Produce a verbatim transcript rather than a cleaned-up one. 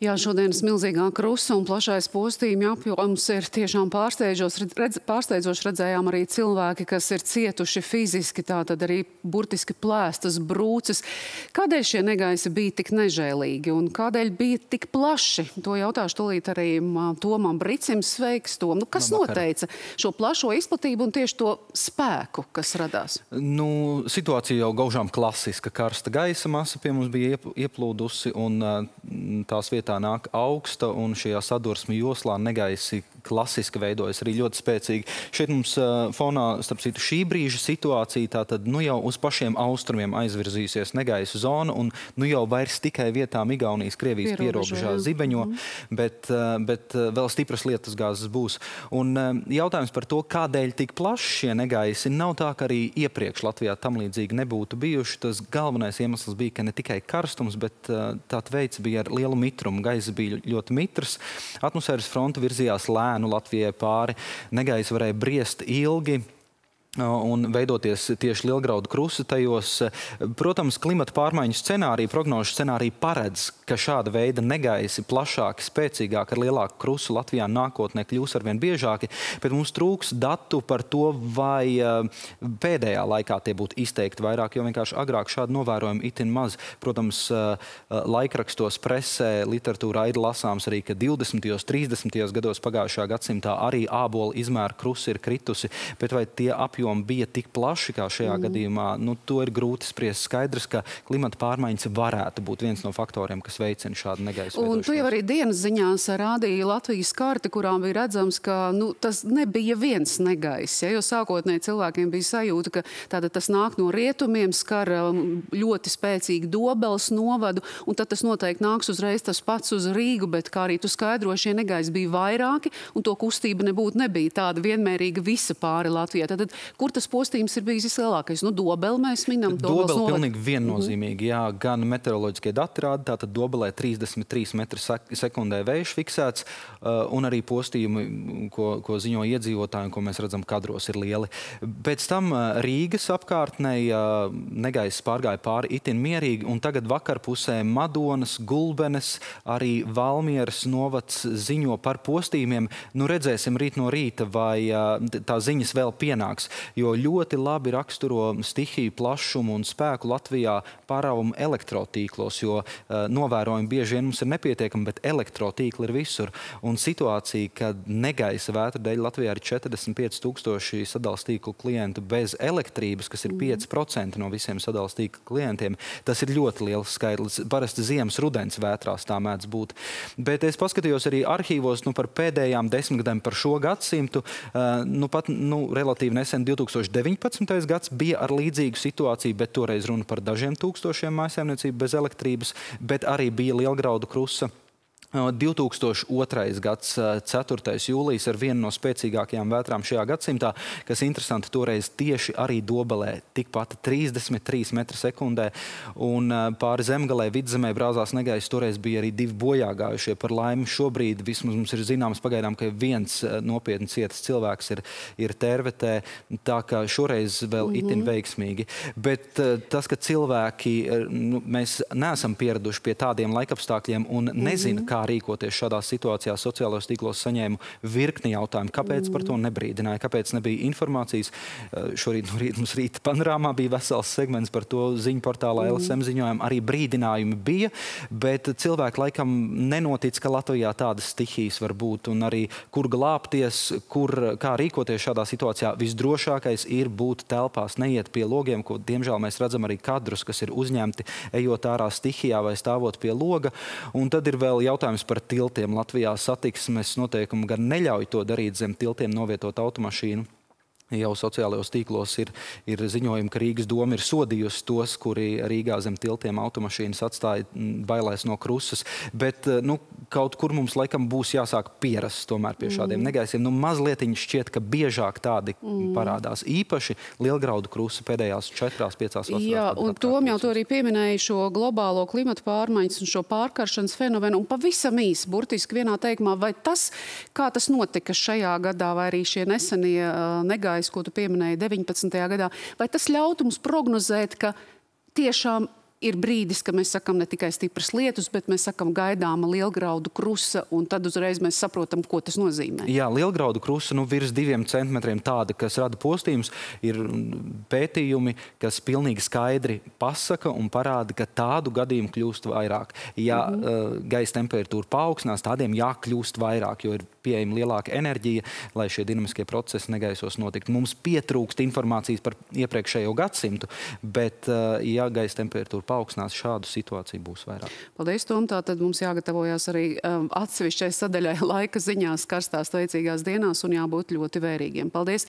Jā, šodienas milzīgā krusa un plašais postījuma apjoms ir tiešām pārsteidzošs. Redz, pārsteidzoši redzējām arī cilvēki, kas ir cietuši fiziski, tātad arī burtiski plēstas brūces. Kādēļ šie negaisi bija tik nežēlīgi un kādēļ bija tik plaši? To jautāšu tūlīt arī Tomam Bricim. Sveiks, Tom. Nu, kas noteica šo plašo izplatību un tieši to spēku, kas radās? Nu, situācija jau gaužām klasiska. Karsta gaisa masa pie mums bija ieplūdusi un tās vietā nāk augsta, un šajā sadursmi joslā negaisi klasiski veidojas arī ļoti spēcīgi. Šeit mums fonā, starp citu, šī brīža situācija, tātad nu jau uz pašiem austrumiem aizvirzīsies negaisu zona, un nu jau vairs tikai vietām Igaunijas, Krievijas pierobežā zibeņo, mm. bet, bet vēl stipras lietus gāzes būs. Un jautājums par to, kādēļ tik plaši šie negaisi, nav tā, ka arī iepriekš Latvijā tam līdzīgi nebūtu bijuši. Tas galvenais iemesls bija, ka ne tikai karstums, bet tā veids bija ar lielu mitrumu. Gaisa bija ļoti mitrs, atmosfēras fronte virzījās lēnu Latvijai pāri, negaisa varēja briest ilgi un veidoties tieši Lielgraudu krusa tajos. Protams, klimata pārmaiņu scenārija, prognožu scenārija paredz, ka šāda veida negaisi plašāki, spēcīgāki ar lielāku krusu Latvijā nākotnē kļūs arvien biežāki, bet mums trūks datu par to, vai pēdējā laikā tie būtu izteikti vairāk, jo vienkārši agrāk šādi novērojumi itin maz. Protams, laikrakstos, presē, literatūrā ir lasāms arī, ka divdesmitajos, trīsdesmitajos gados pagājušā gadsimtā arī ābola izmēra krusa ir kritusi, bet vai tie apjomi bija tik plaši kā šajā mm. gadījumā, nu, to ir grūti spriest. Skaidrs, ka klimata pārmaiņas varētu būt viens no faktoriem, kas veicina šādu negaisu veidošanos. Un tu jau arī dienas ziņās rādīja Latvijas karti, kurām bija redzams, ka nu, tas nebija viens negaiss. Ja, jo sākotnēji cilvēkiem bija sajūta, ka tātad tas nāk no rietumiem, skar ļoti spēcīgi Dobeles novadu, un tad tas noteikti nāks uzreiz tas pats uz Rīgu, bet kā arī tu skaidro, šie negaisi bija vairāki, un to kustība nebūtu nebija tāda vienmērīga visa pāri Latvijā. Tātad, kur tas postījums ir bijis vislielākais? Nu, Dobeli mēs minam. Dobeli pilnīgi viennozīmīgi, jā. Gan meteoroloģiskie dati rāda, tātad Dobelē trīsdesmit trīs metri sekundē vējš fiksēts, un arī postījumi, ko, ko ziņo iedzīvotāji, un ko mēs redzam kadros, ir lieli. Pēc tam Rīgas apkārtnē negaiss pārgāja pāri itin mierīgi, un tagad vakarpusē Madonas, Gulbenes, arī Valmieras novads ziņo par postījumiem. Nu, redzēsim rīt no rīta, vai tā ziņas vēl pienāks. Jo ļoti labi raksturo stihiju plašumu un spēku Latvijā pārāvumu elektrotīklos, jo uh, novērojumi bieži vien mums ir nepietiekami, bet elektrotīkli ir visur. Un situācija, kad negaisa vētra dēļ Latvijā ir četrdesmit pieci tūkstoši sadales tīklu klientu bez elektrības, kas ir pieci procenti no visiem sadales tīklu klientiem, tas ir ļoti liels skaitlis. Parasti ziemas rudens vētrās tā mēdz būt. Bet es paskatījos arī arhīvos nu, par pēdējām desmitgadēm par šo gadsimtu. Uh, nu, pat nu, relatīvi nesen divi tūkstoši deviņpadsmitais gads bija ar līdzīgu situāciju, bet toreiz runa par dažiem tūkstošiem mājsaimniecību bez elektrības, bet arī bija Lielgraudu krusa. divi tūkstoši otrais gads, ceturtais jūlijas ar vienu no spēcīgākajām vētrām šajā gadsimtā, kas interesanti toreiz tieši arī Dobelē, tikpat trīsdesmit trīs metri sekundē, un pāri Zemgalē, Vidzemē brāzās negaiss, toreiz bija arī divi bojāgājušie. Par laimi šobrīd vismaz mums ir zināms pagaidām, ka viens nopietni cietis cilvēks ir, ir Tērvetē, tā ka šoreiz vēl mm-hmm. itin veiksmīgi. Bet tas, ka cilvēki, nu, mēs neesam pieraduši pie tādiem laikapstākļiem un nezina, mm-hmm. kā rīkoties šādās situācijās, sociālos tīklos saņēmu virkni jautājumu. Kāpēc par to nebrīdināja? Kāpēc nebija informācijas? Šorīt no rīta mums rīta panorāmā bija vesels segments par to ziņu portālā L S M ziņojumu. Arī brīdinājumi bija, bet cilvēki laikam nenotic, ka Latvijā tādas stihijas var būt un arī kur glābties, kur, kā rīkoties šādā situācijā. Visdrošākais ir būt telpās, neiet pie logiem, ko diemžēl mēs redzam arī kadrus, kas ir uzņemti, ejot ārā stihijā vai stāvot pie loga. Un tad ir vēl jautājums par tiltiem. Latvijā satiksmes noteikumi gan neļauj to darīt zem tiltiem novietot automašīnu. Jau sociālajos tīklos ir, ir ziņojumi, ka Rīgas doma ir sodījusi tos, kuri Rīgā zem tiltiem automašīnas atstāja bailēs no krusas. Bet nu, kaut kur mums laikam būs jāsāk pierast tomēr pie šādiem mm. negaisiem. Nu, mazlietiņi šķiet, ka biežāk tādi mm. parādās. Īpaši Lielgraudu krusa pēdējās četrās, piecās vasarās. Jā, un Tom jau to arī pieminēja šo globālo klimatu pārmaiņas un šo pārkaršanas fenomenu. Un pavisam īsi, burtiski vienā teikumā, vai tas, kā tas notika šajā gadā, vai arī šie nesenie uh, negaisi, ko tu pieminēji deviņpadsmitajā gadā, vai tas ļautu mums prognozēt, ka tiešām ir brīdis, ka mēs sakam ne tikai stipras lietus, bet mēs sakam gaidāma lielgraudu krusa, un tad uzreiz mēs saprotam, ko tas nozīmē. Jā, lielgraudu krusa, nu, virs diviem centimetriem tāda, kas rada postījumus, ir pētījumi, kas pilnīgi skaidri pasaka un parāda, ka tādu gadījumu kļūst vairāk. Ja mm -hmm. uh, gaisa temperatūra paaugstinās, tādiem jākļūst vairāk, jo ir pieejama lielāka enerģija, lai šie dinamiskie procesi negaisos notiktu. Mums pietrūkst informācijas par iepriekšējo gadsimtu, bet, uh, ja gaisa temperatūra paaugstinās, šādu situāciju būs vairāk. Paldies, Tom. Tātad mums jāgatavojās arī um, atsevišķai sadaļai laika ziņās karstās veicīgās dienās un jābūt ļoti vērīgiem. Paldies!